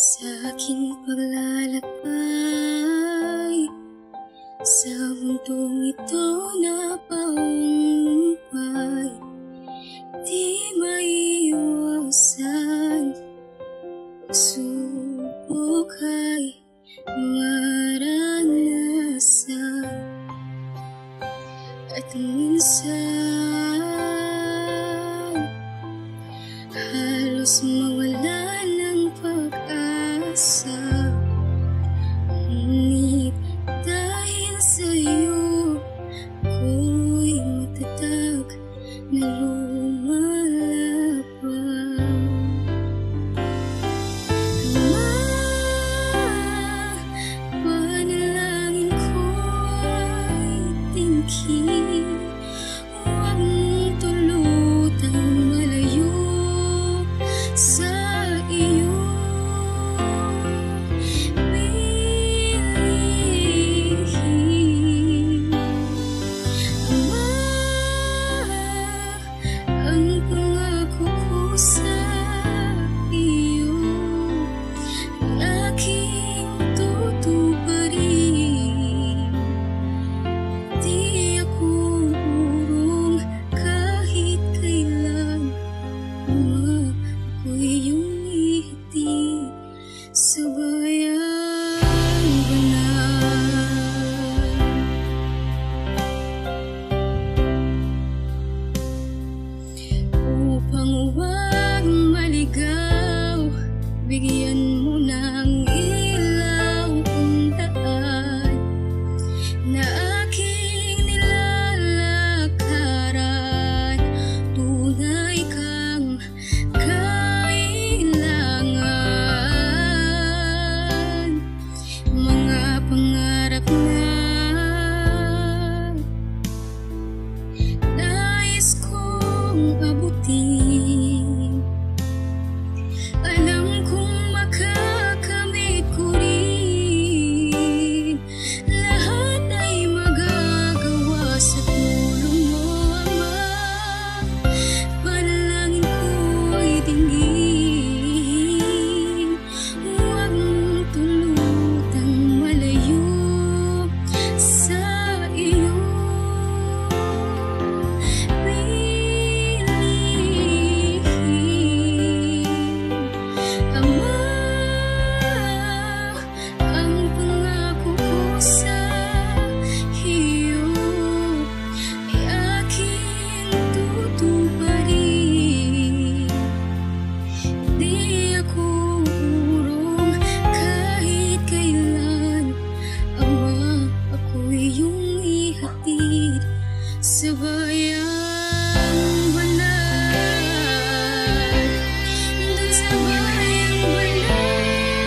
Sa aking paglalakbay sa mundong ito na paumpay, di maiwasan pagsubok ay maranasan. At minsan halos mawala ng pag-asa, ngunit dahil sa'yo ako'y matatag na lumalapang. Ama, panalangin ko ay tingkid, huwag mong tulutang malayo sa iyo. Sa bayang banal, upang huwag maligaw, bigyan mo ng ilaw ang daan na aking nilalakaran. Tunay kang pangarap na nais kong abutin. Alam kong makakamit ko rin. Lahat ay magagawa sa tulong mo, Ama. Panalangin ko'y dinggin, huwag mong tulutang malayo sa iyo. Ama, ang pangako ko sa iyo ay aking tutuparin. Di ako urong kahit kailan. Ama, ako'y iyong ihatid sa bayang banal, dun sa bayang banal.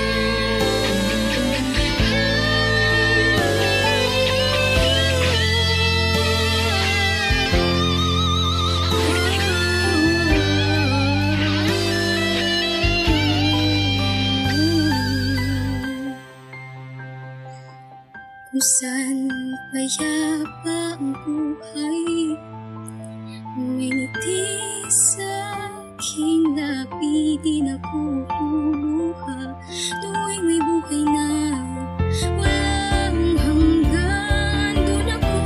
Kung saan payapa ang buhay, may ngiti sa aking labi, di na ko luluha. Tuwing may buhay na walang hanggan, doon ako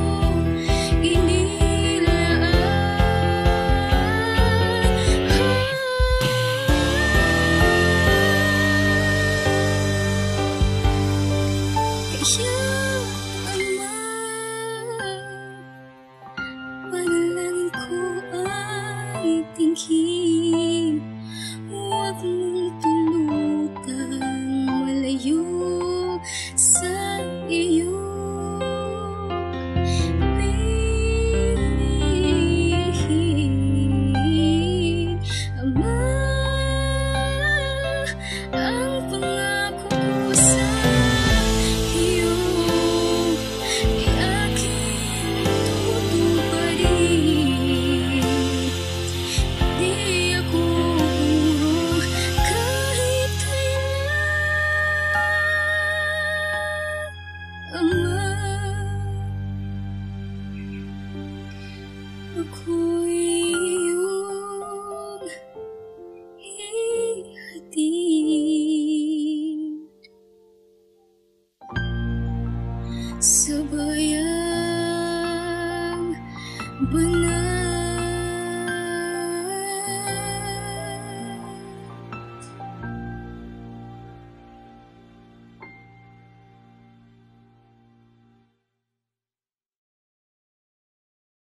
inilaan. Kaya panalangin ko ay tingkid, huwag mong tulutang malayo